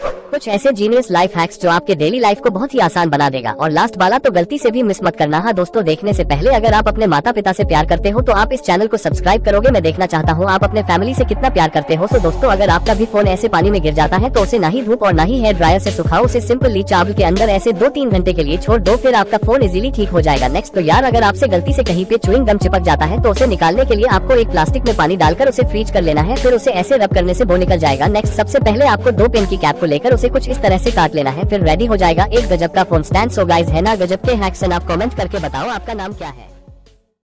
कुछ ऐसे genius life hacks जो आपके डेली लाइफ को बहुत ही आसान बना देगा। और लास्ट वाला तो गलती से भी मिस मत करना। हाँ दोस्तों, देखने से पहले अगर आप अपने माता पिता से प्यार करते हो तो आप इस चैनल को सब्सक्राइब करोगे। मैं देखना चाहता हूँ आप अपने फैमिली से कितना प्यार करते हो। तो दोस्तों, अगर आपका भी फोन ऐसे पानी में गिर जाता है तो उसे ना ही धूप और ना ही हेयर ड्रायर से सुखाओ, उसे सिंपली चावल के अंदर ऐसे 2-3 घंटे के लिए छोड़ दो, फिर आपका फोन इजीली ठीक हो जाएगा। नेक्स्ट तो यार, अगर आपसे गलती से कहीं पे च्युइंग गम चिपक जाता है तो उसे निकालने के लिए आपको एक प्लास्टिक में पानी डालकर उसे फ्रीज कर लेना है, फिर उसे ऐसे रब करने से वो निकल जाएगा। नेक्स्ट, सबसे पहले आपको 2 पेन की कैप को लेकर उसे कुछ इस तरह से काट लेना है, फिर रेडी हो जाएगा एक गजब का फोन स्टैंड। सो गाइस, है ना गजब के हैक्स? आप कमेंट करके बताओ आपका नाम क्या है।